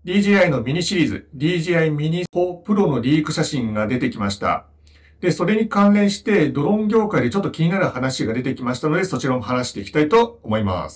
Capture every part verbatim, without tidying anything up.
ディージェーアイ のミニシリーズ ディージェーアイ ミニフォー プロのリーク写真が出てきました。で、それに関連してドローン業界でちょっと気になる話が出てきましたので、そちらも話していきたいと思います。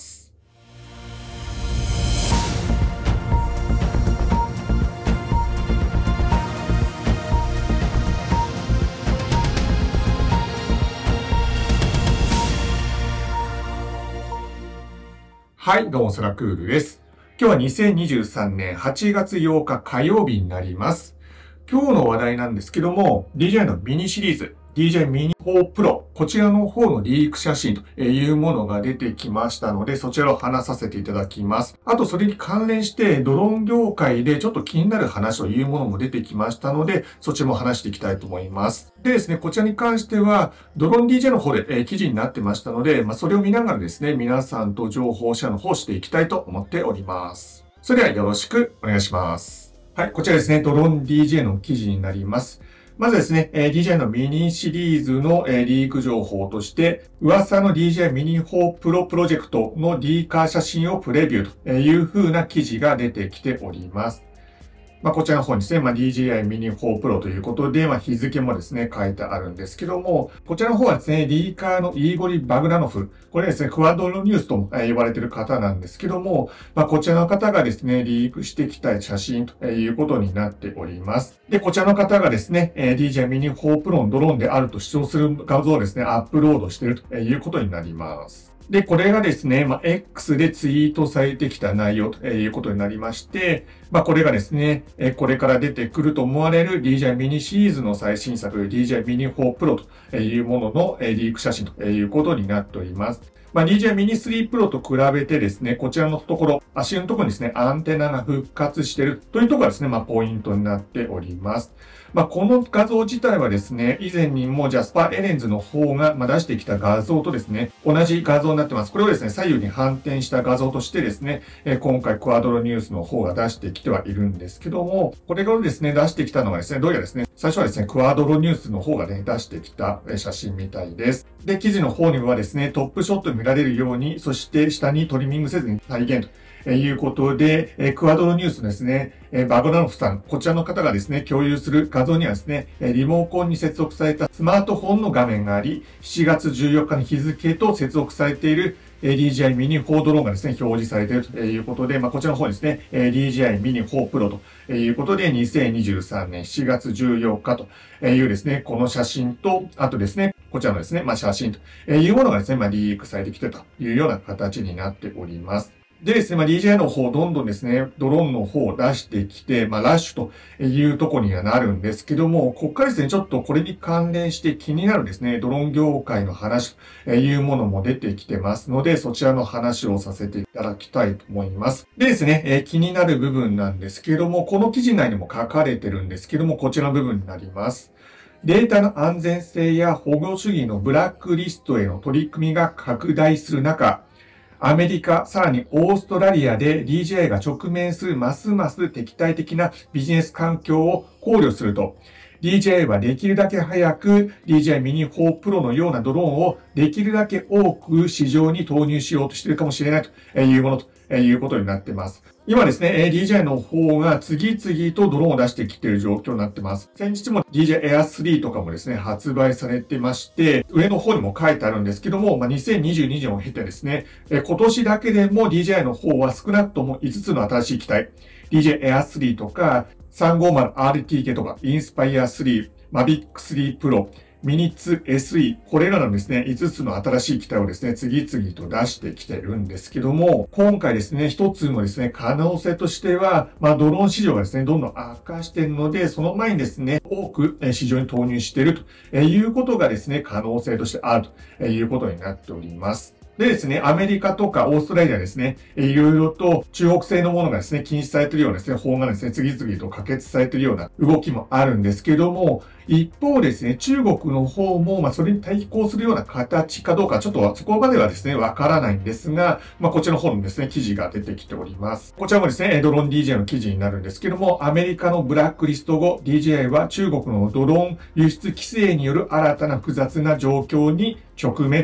はい、どうも、ソラクールです。今日はにせんにじゅうさんねんはちがつようか火曜日になります。今日の話題なんですけども、ディージェーアイ のミニシリーズ、ディージェーアイ ミニフォー プロ、こちらの方のリーク写真というものが出てきましたので、そちらを話させていただきます。あと、それに関連して、ドローン業界でちょっと気になる話というものも出てきましたので、そちらも話していきたいと思います。でですね、こちらに関しては、ドローン ディージェー の方で、えー、記事になってましたので、まあ、それを見ながらですね、皆さんと情報シェアの方をしていきたいと思っております。それではよろしくお願いします。はい、こちらですね、ドローン ディージェー の記事になります。まずですね、ディージェーアイ のミニシリーズのリーク情報として、噂の ディージェーアイ ミニフォー プロプロジェクトのリーカー写真をプレビューという風な記事が出てきております。まあ、こちらの方にですね、まあ、ディージェーアイ ミニフォー プロということで、まあ、日付もですね、書いてあるんですけども、こちらの方はですね、リーカーのイーゴリ・バグラノフ、これですね、クワドロニュースとも呼ばれている方なんですけども、まあ、こちらの方がですね、リークしてきた写真ということになっております。で、こちらの方がですね、ディージェーアイ ミニフォー プロのドローンであると主張する画像をですね、アップロードしているということになります。で、これがですね、まあ、X でツイートされてきた内容ということになりまして、まあ、これがですね、これから出てくると思われる ディージェーアイ ミニシリーズの最新作 ディージェーアイ ミニフォー プロというもののリーク写真ということになっております。まあ、ディージェーアイ ミニスリー プロと比べてですね、こちらのところ、足のところにですね、アンテナが復活しているというところがですね、まあ、ポイントになっております。まあ、この画像自体はですね、以前にもジャスパーエレンズの方が出してきた画像とですね、同じ画像になってます。これをですね、左右に反転した画像としてですね、今回クワドロニュースの方が出してきてはいるんですけども、これをですね、出してきたのがですね、どうやらですね、最初はですね、クワドロニュースの方がね、出してきた写真みたいです。で、記事の方にはですね、トップショット見られるように、そして下にトリミングせずに再現と。いうことで、クワドロニュースですね、バグラノフさん、こちらの方がですね、共有する画像にはですね、リモコンに接続されたスマートフォンの画面があり、しちがつじゅうよっかの日付と接続されている ディージェーアイ ミニフォードローンがですね、表示されているということで、まあ、こちらの方にですね、ディージェーアイ ミニフォー プロということで、にせんにじゅうさんねんしちがつじゅうよっかというですね、この写真と、あとですね、こちらのですね、まあ、写真というものがですね、まあ、リークされてきてというような形になっております。でですね、まあ、ディージェーアイ の方、どんどんですね、ドローンの方を出してきて、まあ、ラッシュというところにはなるんですけども、ここからですね、ちょっとこれに関連して気になるですね、ドローン業界の話というものも出てきてますので、そちらの話をさせていただきたいと思います。でですね、えー、気になる部分なんですけども、この記事内にも書かれてるんですけども、こちらの部分になります。データの安全性や保護主義のブラックリストへの取り組みが拡大する中、アメリカ、さらにオーストラリアで ディージェーアイ が直面するますます敵対的なビジネス環境を考慮すると、ディージェーアイ はできるだけ早く ディージェーアイ ミニフォー プロのようなドローンをできるだけ多く市場に投入しようとしているかもしれないというものということになっています。今ですね、ディージェーアイ の方が次々とドローンを出してきている状況になっています。先日も ディージェーエアスリー とかもですね、発売されてまして、上の方にも書いてあるんですけども、まあ、にせんにじゅうにねんを経てですね、今年だけでも ディージェーアイ の方は少なくともいつつの新しい機体、ディージェーエアスリー とか さんごーまるアールティーケー とか インスパイアスリー、マビックスリー プロ、ミニッツ エスイー、これらのですね、いつつの新しい機体をですね、次々と出してきてるんですけども、今回ですね、一つのですね、可能性としては、まあ、ドローン市場がですね、どんどん悪化しているので、その前にですね、多く市場に投入しているということがですね、可能性としてあるということになっております。でですね、アメリカとかオーストラリアですね、いろいろと中国製のものがですね、禁止されているようなですね、法がですね、次々と可決されているような動きもあるんですけども、一方ですね、中国の方も、まあ、それに対抗するような形かどうか、ちょっとそこまではですね、わからないんですが、まあ、こちらの方のですね、記事が出てきております。こちらもですね、ドローン ディージェーアイ の記事になるんですけども、アメリカのブラックリスト後、ディージェーアイ は中国のドローン輸出規制による新たな複雑な状況に直面と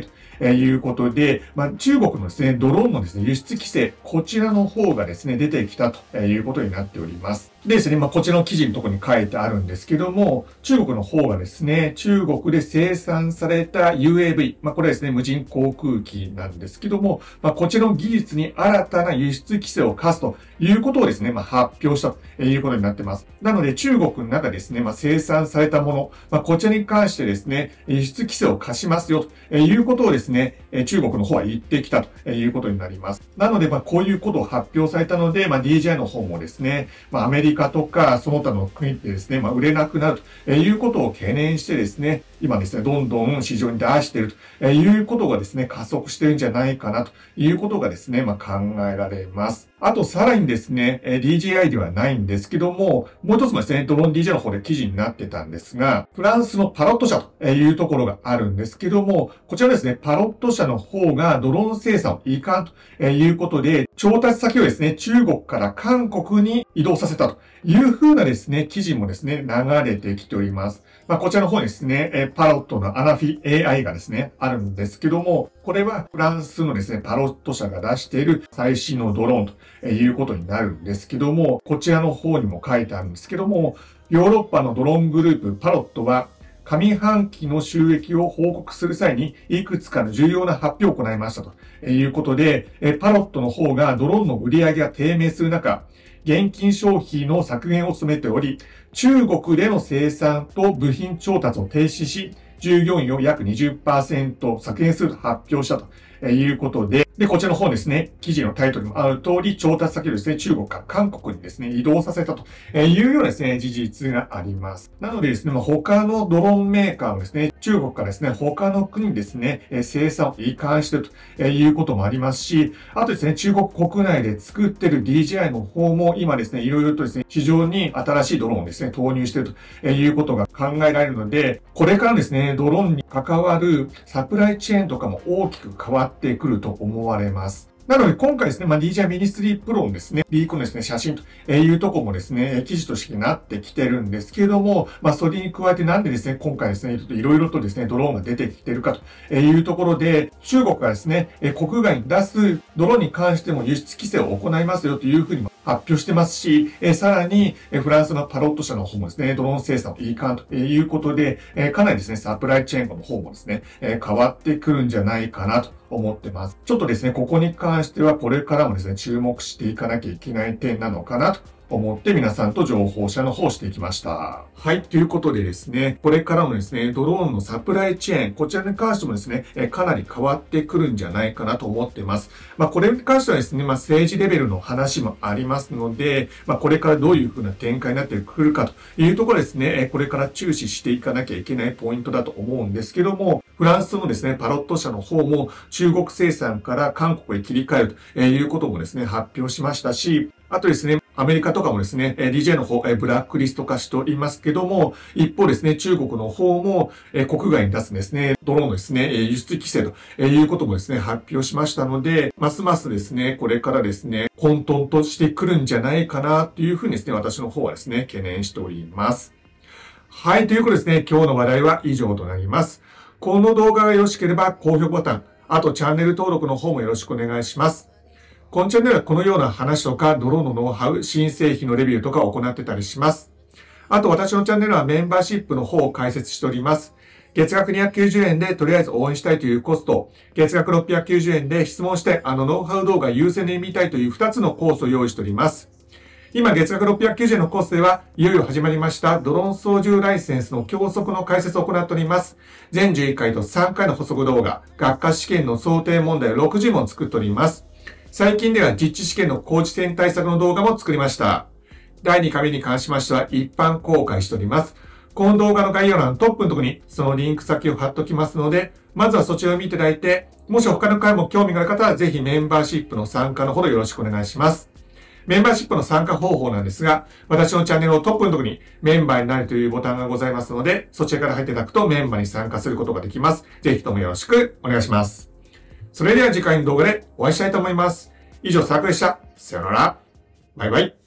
いうことで、まあ、中国のですね、ドローンのですね、輸出規制、こちらの方がですね、出てきたということになっております。でですね、まあ、こちらの記事のところに書いてあるんですけども、中国の方がですね、中国で生産された ユーエーブイ、まあ、これはですね、無人航空機なんですけども、まあ、こちらの技術に新たな輸出規制を課すということをですね、まあ、発表したということになっています。なので、中国の中ですね、まあ、生産されたもの、まあ、こちらに関してですね、輸出規制を課しますよということをですね、中国の方は言ってきたということになります。なので、まあ、こういうことを発表されたので、まあ、ディージェーアイ の方もですね、まあ、アメリカアメリカとか、その他の国ってですね、まあ、売れなくなるということを懸念してですね、今ですね、どんどん市場に出しているということがですね、加速してるんじゃないかなということがですね、まあ、考えられます。あと、さらにですね、ディージェーアイ ではないんですけども、もう一つもですね、ドローン ディージェーアイ の方で記事になってたんですが、フランスのパロット社というところがあるんですけども、こちらですね、パロット社の方がドローン生産を移管ということで、調達先をですね、中国から韓国に移動させたという風なですね、記事もですね、流れてきております。まあ、こちらの方にですね、パロットのアナフィ エーアイ がですね、あるんですけども、これはフランスのですね、パロット社が出している最新のドローンということになるんですけども、こちらの方にも書いてあるんですけども、ヨーロッパのドローングループパロットは、上半期の収益を報告する際に、いくつかの重要な発表を行いましたということで、パロットの方がドローンの売り上げが低迷する中、現金消費の削減を進めており、中国での生産と部品調達を停止し、従業員を約 にじゅっパーセント 削減すると発表したということで、で、こちらの方ですね、記事のタイトルにもある通り、調達先をですね、中国から韓国にですね、移動させたというようなですね、事実があります。なのでですね、まあ、他のドローンメーカーもですね、中国からですね、他の国にですね、生産を移管しているということもありますし、あとですね、中国国内で作っている ディージェーアイ の方も今ですね、いろいろとですね、市場に新しいドローンをですね、投入しているということが考えられるので、これからですね、ドローンに関わるサプライチェーンとかも大きく変わってくると思われます。なので今回ですね、まあ、ディージェーアイ ミニスリープロのですね、リークのですね、写真というところもですね、記事としてなってきてるんですけれども、まあ、それに加えてなんでですね、今回ですね、ちょっといろいろとですね、ドローンが出てきてるかというところで、中国がですね、国外に出すドローンに関しても輸出規制を行いますよというふうに発表してますし、さらにフランスのパロット社の方もですね、ドローン生産を移管ということで、かなりですね、サプライチェーンの方もですね、変わってくるんじゃないかなと思ってます。ちょっとですね、ここに関してはこれからもですね、注目していかなきゃいけない点なのかなと思って皆さんと情報シェアの方をしていきました。はい。ということでですね、これからもですね、ドローンのサプライチェーン、こちらに関してもですね、かなり変わってくるんじゃないかなと思っています。まあ、これに関してはですね、まあ、政治レベルの話もありますので、まあ、これからどういうふうな展開になってくるかというところですね、これから注視していかなきゃいけないポイントだと思うんですけども、フランスのですね、パロット社の方も中国生産から韓国へ切り替えるということもですね、発表しましたし、あとですね、アメリカとかもですね、ディージェーアイ の方、ブラックリスト化しておりますけども、一方ですね、中国の方も国外に出すですね、ドローンのですね、輸出規制ということもですね、発表しましたので、ますますですね、これからですね、混沌としてくるんじゃないかなというふうにですね、私の方はですね、懸念しております。はい、ということですね、今日の話題は以上となります。この動画がよろしければ高評価ボタン、あとチャンネル登録の方もよろしくお願いします。このチャンネルはこのような話とか、ドローンのノウハウ、新製品のレビューとかを行ってたりします。あと私のチャンネルはメンバーシップの方を開設しております。月額にひゃくきゅうじゅうえんでとりあえず応援したいというコスト、月額ろっぴゃくきゅうじゅうえんで質問してあのノウハウ動画優先で見たいというふたつのコースを用意しております。今月額ろっぴゃくきゅうじゅうえんのコースではいよいよ始まりましたドローン操縦ライセンスの教則の解説を行っております。全じゅういっかいとさんかいの補足動画、学科試験の想定問題をろくじゅっもん作っております。最近では実地試験の高知点対策の動画も作りました。だいにかいめに関しましては一般公開しております。この動画の概要欄のトップのところにそのリンク先を貼っておきますので、まずはそちらを見ていただいて、もし他の回も興味がある方はぜひメンバーシップの参加のほどよろしくお願いします。メンバーシップの参加方法なんですが、私のチャンネルのトップのところにメンバーになるというボタンがございますので、そちらから入っていただくとメンバーに参加することができます。ぜひともよろしくお願いします。それでは次回の動画でお会いしたいと思います。以上、サークルでした。さよなら。バイバイ。